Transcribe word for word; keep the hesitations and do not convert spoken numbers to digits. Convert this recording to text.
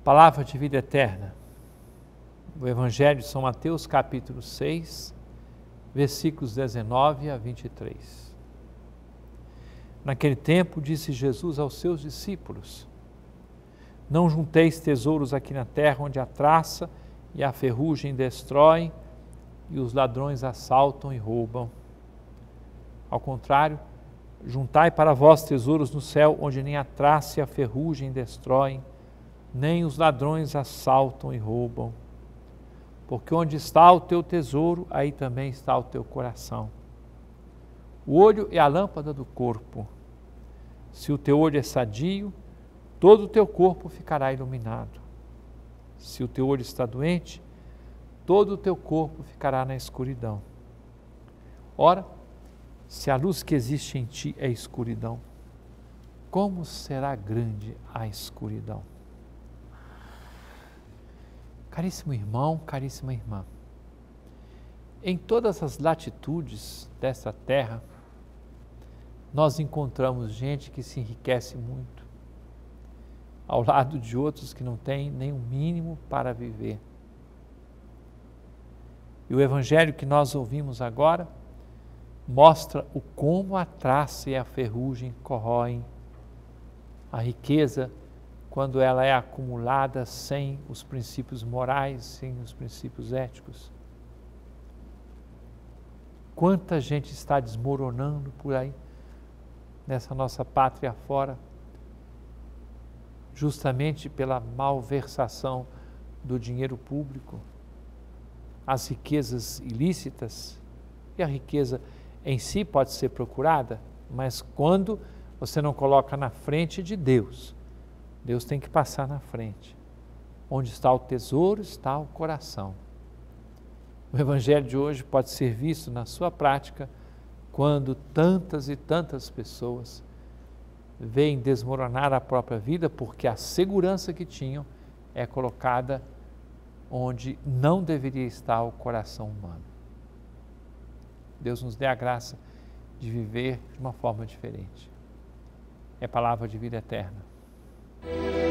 Palavra de vida eterna. O Evangelho de São Mateus, capítulo seis, versículos dezenove a vinte e três. Naquele tempo disse Jesus aos seus discípulos: Não junteis tesouros aqui na terra, onde a traça e a ferrugem destroem e os ladrões assaltam e roubam. Ao contrário, juntai para vós tesouros no céu, onde nem a traça e a ferrugem destroem, nem os ladrões assaltam e roubam. Porque onde está o teu tesouro, aí também está o teu coração. O olho é a lâmpada do corpo. Se o teu olho é sadio, todo o teu corpo ficará iluminado. Se o teu olho está doente, todo o teu corpo ficará na escuridão. Ora, se a luz que existe em ti é escuridão, como será grande a escuridão? Caríssimo irmão, caríssima irmã, em todas as latitudes desta terra, nós encontramos gente que se enriquece muito, ao lado de outros que não têm nem o mínimo para viver. E o Evangelho que nós ouvimos agora mostra o como a traça e a ferrugem corroem a riqueza quando ela é acumulada sem os princípios morais, sem os princípios éticos. Quanta gente está desmoronando por aí, nessa nossa pátria fora, justamente pela malversação do dinheiro público, as riquezas ilícitas, e a riqueza em si pode ser procurada, mas quando você não coloca na frente de Deus, Deus tem que passar na frente. Onde está o tesouro, está o coração. O Evangelho de hoje pode ser visto na sua prática quando tantas e tantas pessoas veem desmoronar a própria vida porque a segurança que tinham é colocada onde não deveria estar o coração humano. Deus nos dê a graça de viver de uma forma diferente. É palavra de vida eterna.